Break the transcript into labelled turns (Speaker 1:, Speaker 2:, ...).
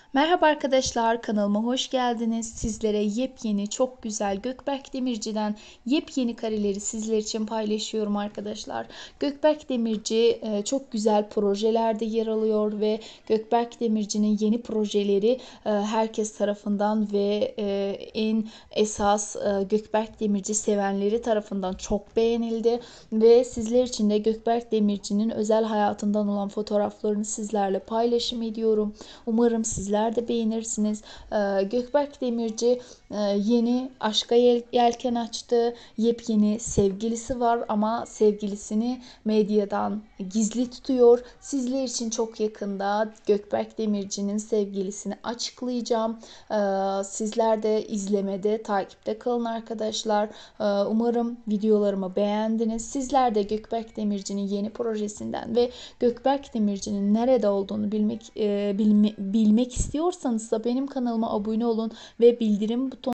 Speaker 1: Merhaba arkadaşlar, kanalıma hoş geldiniz. Sizlere yepyeni, çok güzel Gökberk Demirci'den yepyeni kareleri sizler için paylaşıyorum arkadaşlar. Gökberk Demirci çok güzel projelerde yer alıyor ve Gökberk Demirci'nin yeni projeleri herkes tarafından ve en esas Gökberk Demirci sevenleri tarafından çok beğenildi. Ve sizler için de Gökberk Demirci'nin özel hayatından olan fotoğraflarını sizlerle paylaşım ediyorum. Umarım sizler de beğenirsiniz. Gökberk Demirci yeni aşka yelken açtı. Yepyeni sevgilisi var ama sevgilisini medyadan gizli tutuyor. Sizler için çok yakında Gökberk Demirci'nin sevgilisini açıklayacağım. Sizler de izlemede, takipte kalın arkadaşlar. Umarım videolarımı beğendiniz. Sizler de Gökberk Demirci'nin yeni projesinden ve Gökberk Demirci'nin nerede olduğunu bilmek istiyorsanız da benim kanalıma abone olun ve bildirim butonuna